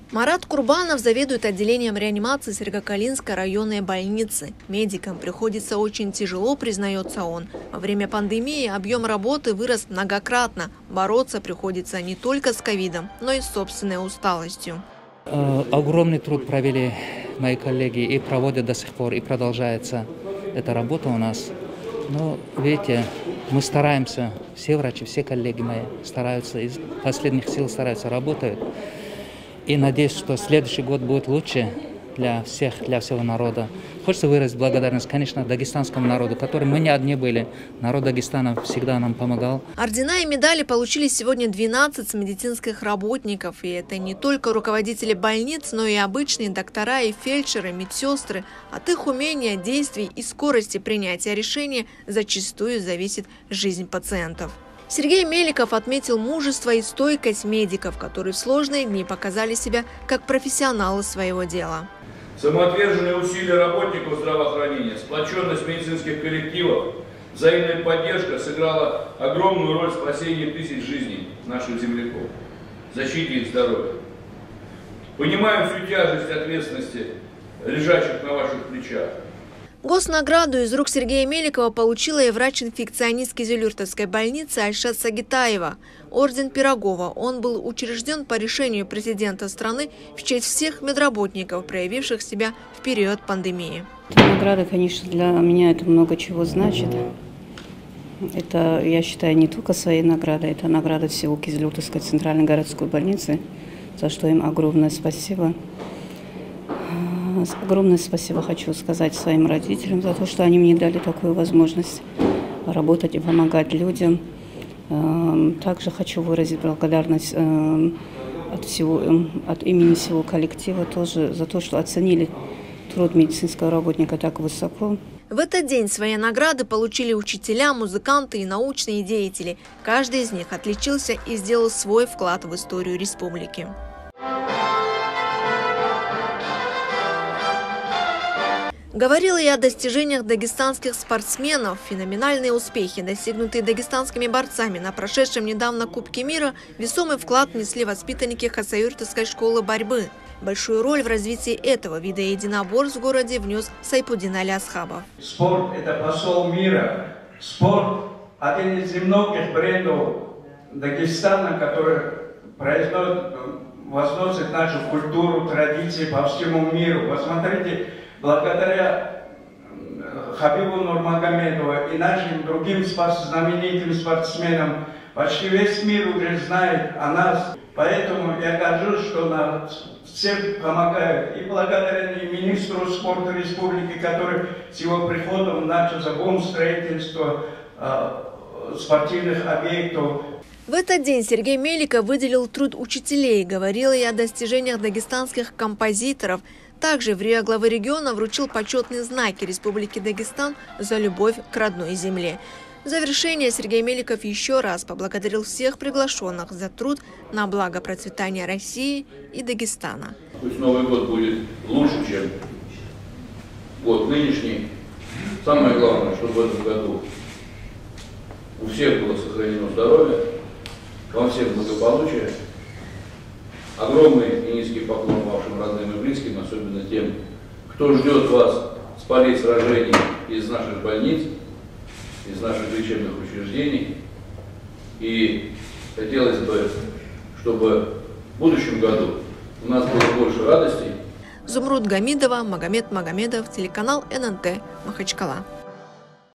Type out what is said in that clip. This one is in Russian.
Марат Курбанов заведует отделением реанимации Сергокалинской районной больницы. Медикам приходится очень тяжело, признается он. Во время пандемии объем работы вырос многократно. Бороться приходится не только с ковидом, но и с собственной усталостью. Огромный труд провели мои коллеги и проводят до сих пор, и продолжается эта работа у нас. Но видите, мы стараемся, все врачи, все коллеги мои стараются, из последних сил стараются, работают. И надеюсь, что следующий год будет лучше для всех, для всего народа. Хочется выразить благодарность, конечно, дагестанскому народу, которым мы не одни были. Народ Дагестана всегда нам помогал. Ордена и медали получили сегодня 12 медицинских работников. И это не только руководители больниц, но и обычные доктора и фельдшеры, медсестры. От их умения, действий и скорости принятия решения зачастую зависит жизнь пациентов. Сергей Меликов отметил мужество и стойкость медиков, которые в сложные дни показали себя как профессионалы своего дела. Самоотверженные усилия работников здравоохранения, сплоченность медицинских коллективов, взаимная поддержка сыграла огромную роль в спасении тысяч жизней наших земляков, защите их здоровья. Понимаем всю тяжесть ответственности, лежащих на ваших плечах. Госнаграду из рук Сергея Меликова получила и врач-инфекционист Кизилюртовской больницы Альшат Сагитаева. Орден Пирогова. Он был учрежден по решению президента страны в честь всех медработников, проявивших себя в период пандемии. Эта награда, конечно, для меня это много чего значит. Это, я считаю, не только своей наградой, это награда всего Кизилюртовской центральной городской больницы, за что им огромное спасибо. Огромное спасибо хочу сказать своим родителям за то, что они мне дали такую возможность работать и помогать людям. Также хочу выразить благодарность от имени всего коллектива тоже за то, что оценили труд медицинского работника так высоко. В этот день свои награды получили учителя, музыканты и научные деятели. Каждый из них отличился и сделал свой вклад в историю республики. Говорила и о достижениях дагестанских спортсменов. Феноменальные успехи, достигнутые дагестанскими борцами на прошедшем недавно Кубке мира, весомый вклад внесли воспитанники Хасавюртовской школы борьбы. Большую роль в развитии этого вида единоборств в городе внес Сайпудин Алиасхабов. Спорт – это посол мира. Спорт – один из немногих брендов Дагестана, который возносит нашу культуру, традиции по всему миру. Посмотрите, благодаря Хабибу Нурмагомедову и нашим другим знаменитым спортсменам почти весь мир уже знает о нас. Поэтому я горжусь, что нам всем помогают. И благодаря министру спорта республики, который с его приходом начался бум строительства спортивных объектов. В этот день Сергей Меликов выделил труд учителей, говорил и о достижениях дагестанских композиторов. Также в Рио главы региона вручил почетные знаки Республики Дагестан за любовь к родной земле. В завершение Сергей Меликов еще раз поблагодарил всех приглашенных за труд на благо процветания России и Дагестана. Пусть Новый год будет лучше, чем год нынешний. Самое главное, чтобы в этом году у всех было сохранено здоровье, вам всем благополучия. Огромный и низкий поклон вашим родным и близким, особенно тем, кто ждет вас с полей сражений из наших больниц, из наших лечебных учреждений. И хотелось бы, чтобы в будущем году у нас было больше радостей. Зумруд Гамидова, Магомед Магомедов, телеканал ННТ, Махачкала.